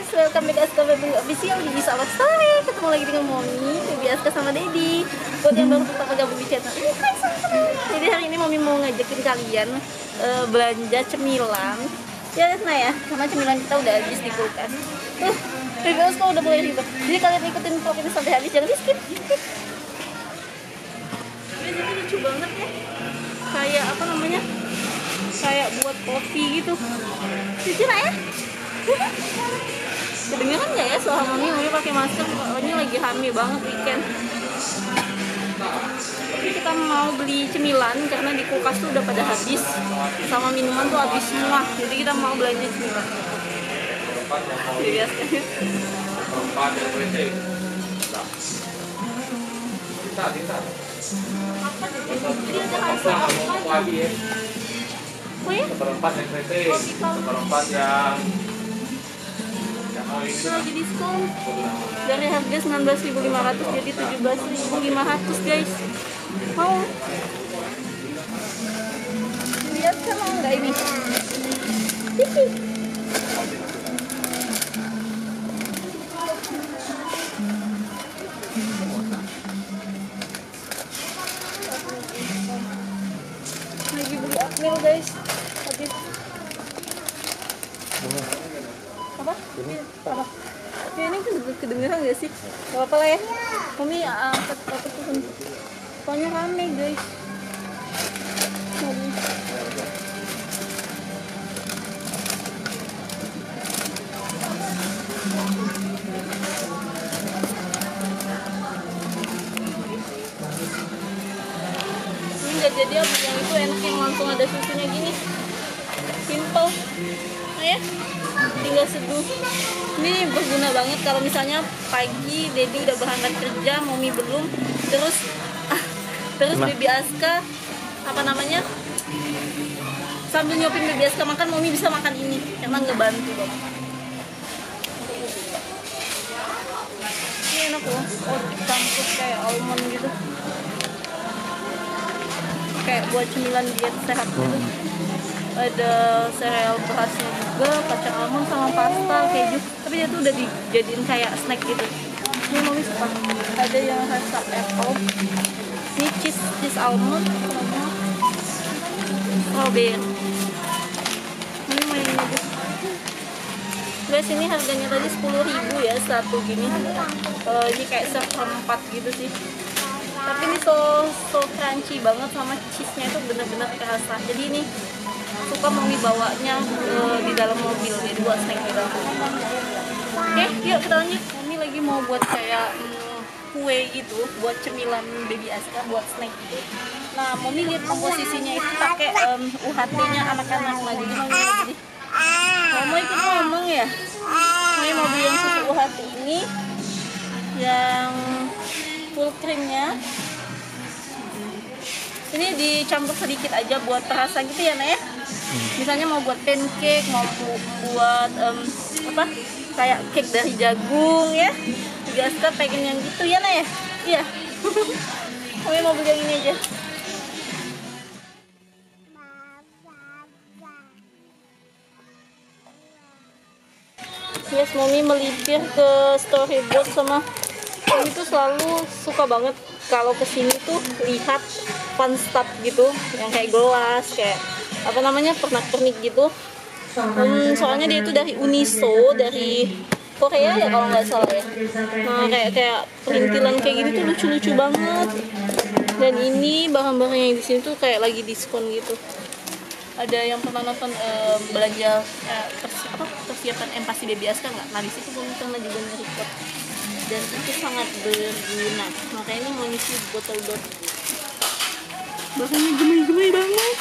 welcome back Aska Baby Official di Sahabat Story. Ketemu lagi dengan Mommy, Baby Aska sama Daddy. Buat yang baru pertama gabung di channel ini, jadi hari ini Mommy mau ngajakin kalian belanja cemilan. Ya Nah ya, karena cemilan kita udah habis di kulkas. Baby Aska udah mulai ribet. Jadi kalian ikutin vlog ini sampai habis, jangan di skip. Ini lucu banget ya. Kayak apa namanya? Kayak buat kopi gitu. Lucu lah ya. Kedengeran nggak ya suara Mami pakai masker, soalnya lagi hamil banget weekend. Jadi kita mau beli cemilan karena di kulkas tuh udah pada habis, sama minuman tuh habis semua. Jadi kita mau belanja cemilan. Biasa. Oh ya? Seperempat yang PT, seperempat yang lagi diskon dari harga 19.500 jadi 17.500 guys. Mau lihat kan, mau nggak ini? Lagi beli akmil guys. Habis apa? Apa? Ya, ini kedengeran gak sih? Gak apa-apa lah ya. Mami angkat turun. Pokoknya rame guys. Ini gak jadi yang itu enak yang langsung ada susunya gini. Simple. Nah ya, tinggal seduh. Ini berguna banget kalau misalnya pagi Daddy udah berangkat kerja, Mommy belum, terus Baby Aska apa namanya sambil nyopin Baby Aska makan, Mommy bisa makan ini karena ngebantu banget. Ini enak loh, campur kayak almond gitu, kayak buat cemilan diet sehat gitu. Ada sereal berasnya juga, kacang almond sama pasta keju, tapi dia tuh udah dijadiin kayak snack gitu. Ini Mommy suka. Ada yang rasa apple, ini cheese almond sama strawberry. Ini mau yang ini aja guys. Ini harganya tadi 10.000 ya satu gini. Ini kayak seperempat gitu sih, tapi ini so crunchy banget, sama cheese-nya itu bener-bener kerasa. Jadi ini suka Mommy bawanya di dalam mobil, jadi buat snack gitu. Oke, yuk kita lanjut. Mommy lagi mau buat kayak kue gitu, buat cemilan Baby Aska, buat snack gitu. Nah, Mommy lihat komposisinya itu pakai UHT-nya anak-anak. Nah, jadi Mommy mau beli. Kamu ikut ngomong ya? Mommy mau beli yang susu UHT ini, yang full creamnya. Ini dicampur sedikit aja buat terasa gitu ya, Nak ya. Misalnya mau buat pancake, mau buat apa? Kayak cake dari jagung ya. Biasa pengen yang gitu ya, Nak ya. Iya. Kami mau beli yang ini aja. Yes, Mommy melipir ke storyboard sama Mommy tuh selalu suka banget kalau kesini tuh lihat fun stuff gitu, yang kayak gelas, kayak apa namanya, pernak-pernik gitu. Soalnya dia itu dari Uniso, dari Korea ya kalau nggak salah ya. Nah, kayak perintilan kayak gini tuh lucu-lucu banget. Dan ini bahan-bahan yang di sini tuh kayak lagi diskon gitu. Ada yang pernah nonton belanja persiapan empati Baby Aska nggak? Nah, di situ Mommy pernah juga nge-record. Dan itu sangat berguna, makanya ini mau ngisi botol dot. Bahannya gemoy-gemoy banget.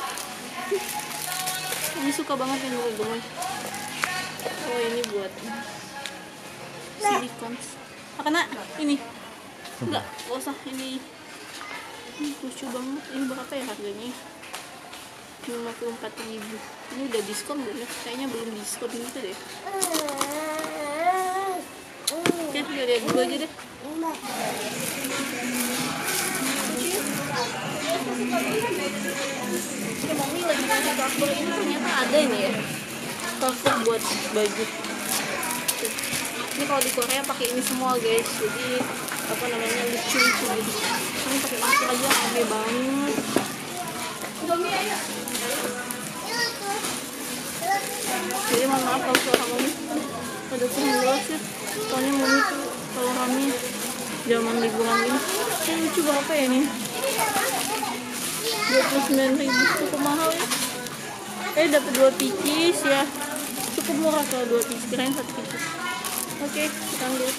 Ini suka banget yang gemoy-gemoy. Oh, ini buat silikon. Apa Nak? Ini? Enggak, gak usah. Ini lucu banget. Ini berapa ya harganya? 54.000. Ini udah diskon belum ya? Kayaknya belum diskon gitu deh. Oke, lihat dulu aja deh. Mommy lagi ngasih cover ini, ternyata ada ini ya, cover buat baju. Ini kalau di Korea pakai ini semua guys, jadi apa namanya, lucu-lucu gitu. Ini pakai masker aja rame banget. Jadi mohon maaf kalau suara Mami ada kurang jelas ya, soalnya Mami tuh kalau kami zaman liburan ini lucu berapa ya ini, 29.000, cukup mahal ya. Dapat 2 pieces ya, cukup murah kalau 2 pieces, kirain 1 pieces. Oke, kita ambil.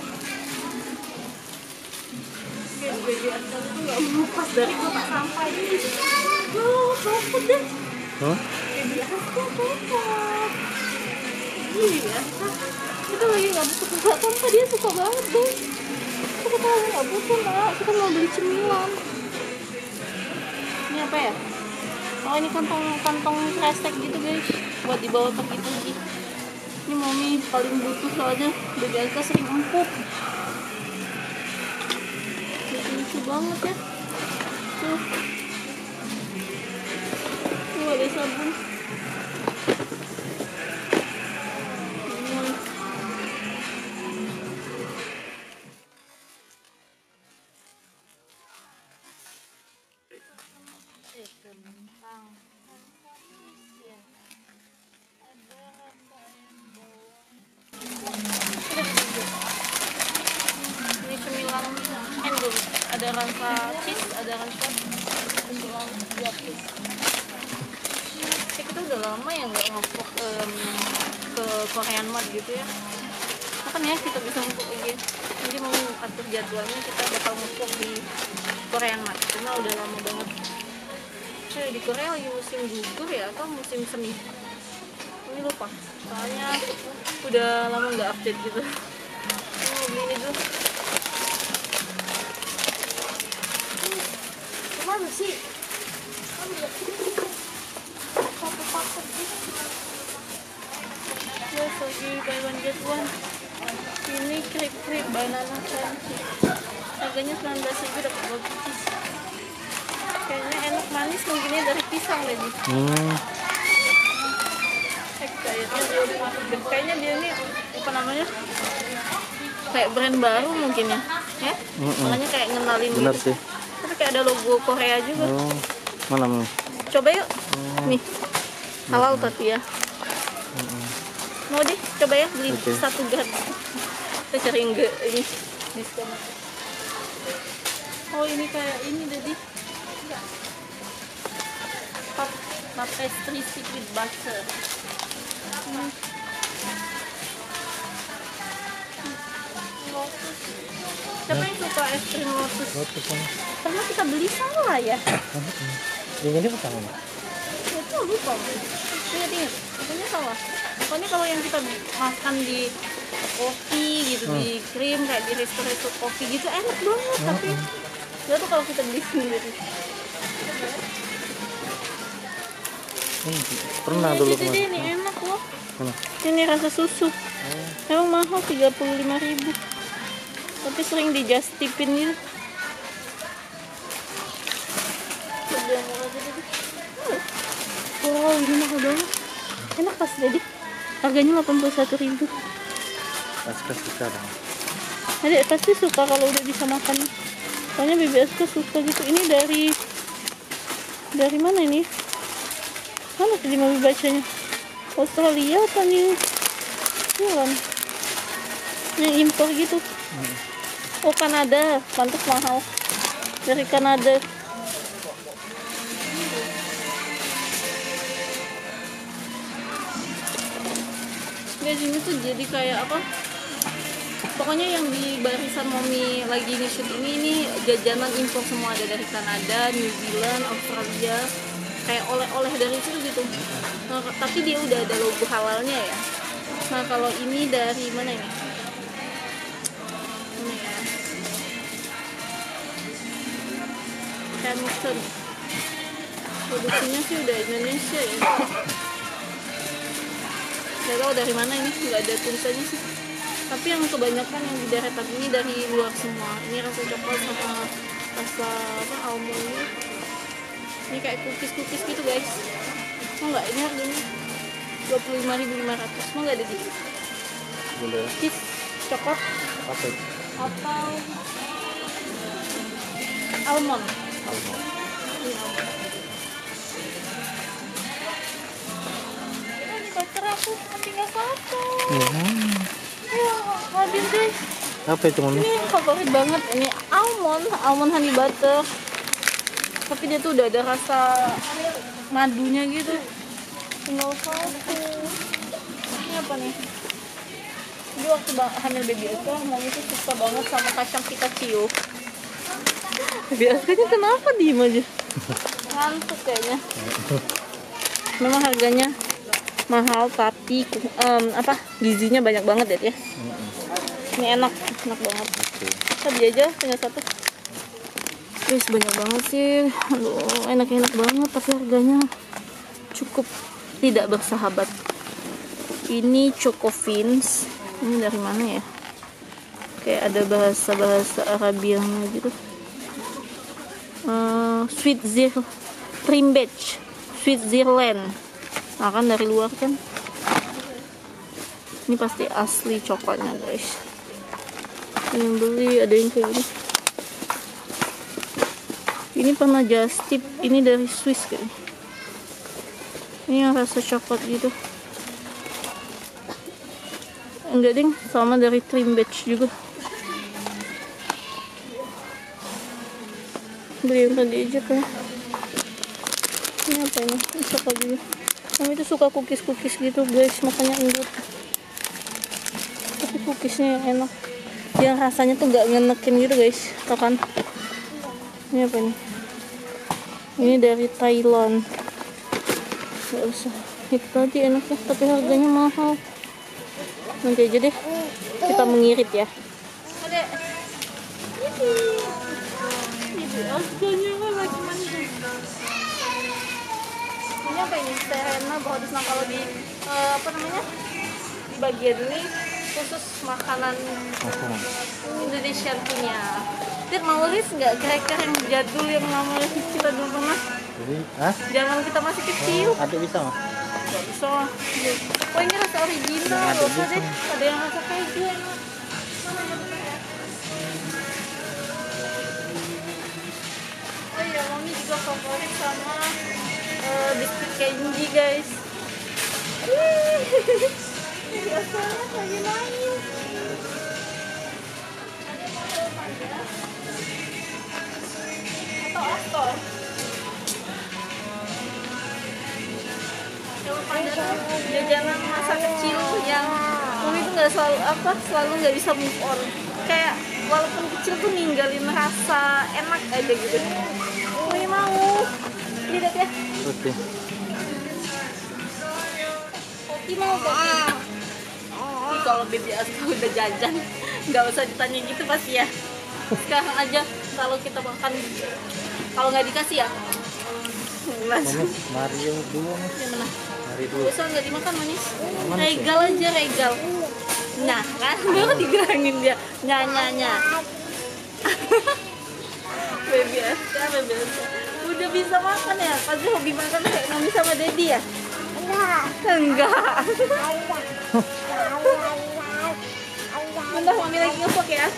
Oke, baju asal itu nggak mau pas dari kota sampai. Copot deh. Hah? Copot. Ini biasa. Kita lagi nggak buka tanpa dia suka banget deh. Kita tahu nggak buka lah. Kita mau beli cemilan. Ini apa ya? Oh, ini kantong kresek gitu guys, buat dibawa pergi-pergi. Ini Mami paling butuh soalnya udah biasa sering empuk. Lucu banget ya. Tuh ada sabun. Ini cemilan endul, ada rasa cheese, ada rasa cemilan lapis. Kita udah lama ya nggak ngevlog ke Korean Mart gitu ya. Makanya kita bisa ngevlog lagi. Jadi mau atur jadwalnya, kita bakal ngevlog di Korean Mart karena udah lama banget. Di Korea lagi musim gugur ya atau musim semi? Ini lupa, soalnya udah lama nggak update gitu. Ini mau beli ini dulu. Kemana sih? Yes, lagi buy one get one. Ini krip banana crunchy. Harganya 19.000, dapat 2 pieces. Kayaknya enak manis, mungkinnya dari pisang lagi. Kayaknya dia ini apa namanya, kayak brand baru mungkin ya, makanya kayak ngenalin. Bener gitu. sih. Tapi kayak ada logo Korea juga. Mana? Coba yuk. Nih halal tapi ya. Mau deh coba ya, beli 1 gratis. Kita cari enggak ini diskon. Oh ini kayak ini tadi. Pap pastry stick with butter. Lotus. Siapa yang suka es krim lotus? Karena kita beli salah ya. Ini apa tangan? Itu lupa. Ingat. Pokoknya salah. Pokoknya kalau yang kita makan di kopi gitu, di krim kayak di resto-resto kopi gitu enak banget. Tapi nggak tuh kalau kita beli sendiri. Pernah dulu Jadi kemarin. ini enak loh. Ini rasa susu. Emang mahal 35.000. Tapi sering di just tipin gitu. Wow, ini mahal banget. Enak pas tadi. Harganya 81.000. Aska suka dong. Adek pasti suka kalau udah bisa makan. Soalnya Bibi Aska suka gitu. Ini dari mana ini? Mana tadi mau bacanya? Australia apa nih? Bukan. Yang impor gitu. Oh, Kanada. Pantas mahal. Dari Kanada. Guys, ini tuh jadi kayak apa? Pokoknya yang di barisan Mami lagi nge-shoot ini jajanan impor semua, ada dari Kanada, New Zealand, Australia, kayak oleh-oleh dari situ gitu. Nah, tapi dia udah ada logo halalnya ya. Nah, kalau ini dari mana ini? Mana ya? Canton. Produksinya sih udah Indonesia ya. Gak tau dari mana ini, nggak ada tulisannya sih. Tapi yang kebanyakan yang di deretan ini dari luar semua. Ini rasa coklat sama rasa apa, almond. Ini kayak cookies gitu guys. Mau nggak? Ini harganya 25.500. Mau nggak ada di? Boleh. Cheese. coklat Apa itu? atau almond. Almond. Ini voucher aku cuma tinggal satu. Ya, habis deh. Apa itu Mami? Ini favorit banget, ini almond honey butter. Tapi dia tuh udah ada rasa madunya gitu. Tinggal satu. Ini apa nih? Jadi waktu hamil baby aku, mami tuh suka banget sama kacang Pikachu. Biasanya kenapa diem aja? Ngantuk kayaknya. Memang harganya mahal tapi gizinya banyak banget ya. Ini enak banget. Tadi aja tinggal satu. Guys, banyak banget sih. Aduh, enak banget tapi harganya cukup tidak bersahabat. Ini Choco Fins. Ini dari mana ya? Kayak ada bahasa Arabianya gitu. Sweet Zir Cream Batch Switzerland. Nah kan dari luar kan. Ini pasti asli coklatnya guys. Yang beli ada yang kayak gini. Ini pernah just tip. Ini dari Swiss kayaknya. Ini yang rasa coklat gitu. Enggak ding, sama dari Cream Batch juga. Beli yang tadi aja kan. Ini apa ini? Ini coklat juga. Kami tuh suka cookies gitu guys, makanya endut. Tapi cookiesnya yang enak. Yang rasanya tuh gak ngenekin gitu guys. Tau kan? Ini apa ini? Ini dari Thailand. Gak usah. Itu tadi enaknya, tapi harganya mahal. Nanti aja deh kita mengirit ya. Adek. Ini harganya lagi manja. Ini apa ini? Serena Bohonus. Nah kalau di apa namanya? Di bagian ini khusus makanan Indonesia punya. Tir mau list nggak cracker yang jadul yang lama kita dulu pernah? Jangan kita masih kecil. Ada bisa mah? Gak bisa. Oh ini rasa original loh, deh. Ada yang rasa keju enak. Oh iya, mami juga favorit sama biskuit kenji guys. Biasanya lagi main. Atau aktor. Jajanan masa kecil yang mami tuh nggak selalu nggak bisa move on. Kayak walaupun kecil tuh ninggalin rasa enak aja gitu. Mami mau lihat ya. Oke. Kopi mau kopi. Ini kalau baby Aska udah jajan nggak usah ditanya gitu pasti ya. Sekarang aja kalau kita makan kalau nggak dikasih ya langsung. Mario dulu nih. Yang mana? Dulu. Usah nggak dimakan manis. Regal aja regal. Nah kan baru digerangin dia. Nya. Baby Aska. Udah bisa makan ya. Pasti hobi makan kayak mami sama daddy ya. Enggak. Bentar mami lagi ngepok ya.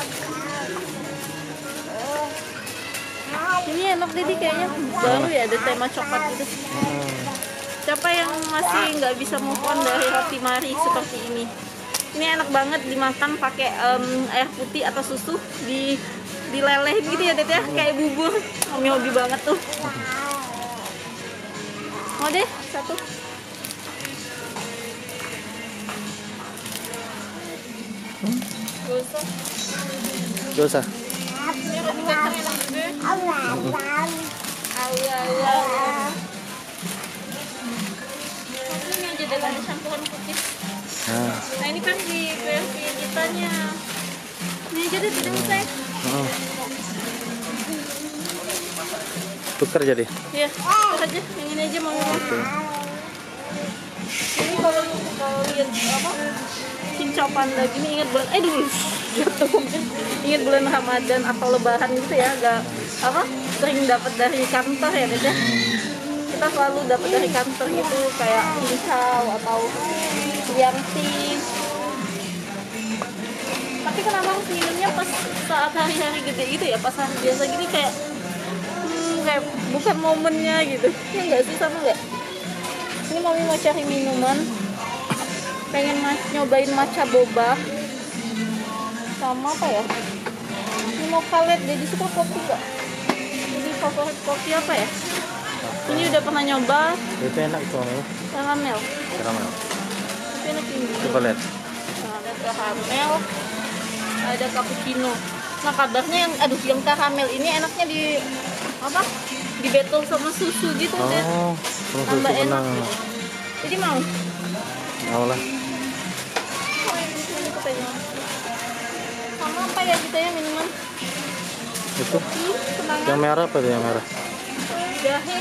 Ini enak daddy kayaknya baru ya ada tema coklat gitu. Siapa yang masih nggak bisa move on dari roti mari seperti ini? Ini enak banget dimakan pakai air putih atau susu dileleh gitu ya Dede ya, kayak bubur. Mami hobi banget tuh. Mau deh satu. Gak usah. Ini roti kacang enak juga. Ini aja dengan campuran cookies. Nah ini kan di versi kitanya. Ini aja deh tidak usah. Tukar jadi. Iya, tukar aja. Yang ini aja mau. Ini kalau lihat apa? Cincau panda gini ingat bulan ingat bulan Ramadan atau Lebaran gitu ya, agak apa sering dapat dari kantor ya Dede. Kita selalu dapat dari kantor gitu kayak cincau atau yang tis. kenapa harus minumnya pas saat hari-hari gede gitu ya, pas hari biasa gini kayak kayak bukan momennya gitu ya nggak sih, sama nggak? Ini mami mau cari minuman, pengen nyobain matcha boba sama apa ya, ini mau kalet. Jadi suka kopi nggak? Jadi favorit kopi apa ya? Ini udah pernah nyoba Itu enak tuh Mami. karamel, Karamel. tapi enak ini. Coba lihat. Nah, ada karamel, ada cappuccino. Nah kabarnya yang karamel ini enaknya di apa? Di battle sama susu gitu deh. Oh, sama Tambah susu enak kenang. gitu. Jadi mau? Mau lah. Oh, ini katanya. Sama apa ya kita ya minuman? Itu Kenangan. yang merah apa tuh yang merah? Jahe.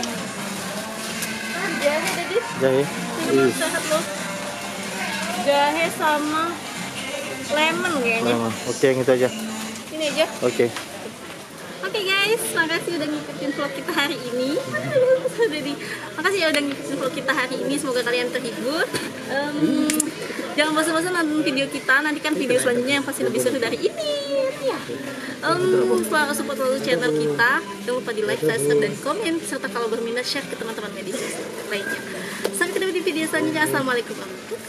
Jahe tadi. Jahe. Minuman Ih, sehat loh. Jahe sama lemon kayaknya. lemon. Oke, yang itu aja. Ini aja. Oke. Oke guys, makasih udah ngikutin vlog kita hari ini. Makasih ya udah ngikutin vlog kita hari ini. Semoga kalian terhibur. Jangan bosan-bosan nonton video kita. Nantikan video selanjutnya yang pasti lebih seru dari ini. Ya. Support selalu channel kita. Jangan lupa di like, subscribe, dan komen. Serta kalau berminat share ke teman-teman media sosial lainnya. Sampai ketemu di video selanjutnya. Assalamualaikum warahmatullahi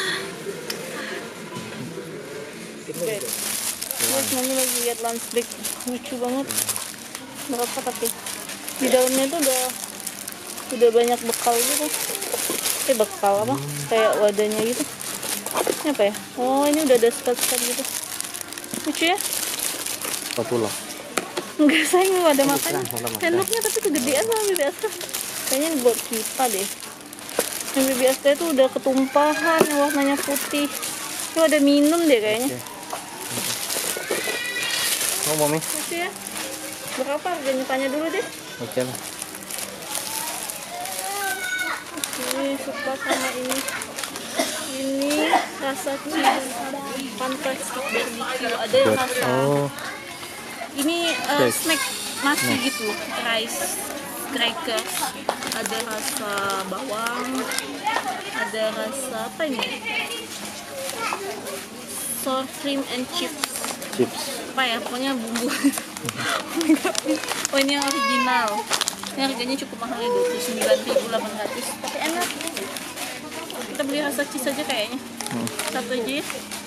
wabarakatuh. Terus mami lagi lihat lunch bag, lucu banget. Berapa tapi di dalamnya tuh udah banyak bekal gitu. Bekal apa? Kayak wadahnya gitu. Ini apa ya? Oh, ini udah ada sekat-sekat gitu. Lucu ya? Spatula. Enggak sayang, ada makannya. ada makan. Sendoknya tapi kegedean sama BBS. Kayaknya ini buat kita deh. Yang BBS itu udah ketumpahan, yang warnanya putih. Itu ada minum deh kayaknya. Oke. Mau Mami? Lucu ya? Berapa harganya? Tanya dulu deh. Oke lah. Ini suka sama ini. Ini rasa cheese fantastic barbecue. Ada yang rasa Oh, ini Steak. snack nasi gitu, rice crackers. Ada rasa bawang. Ada rasa apa ini? Sour cream and chips. chips. Apa ya? Pokoknya bumbu. Oh, ini yang original. Ini harganya cukup mahal ya, 29.800. Tapi enak. Kita beli rasa cheese aja kayaknya. Satu aja ya.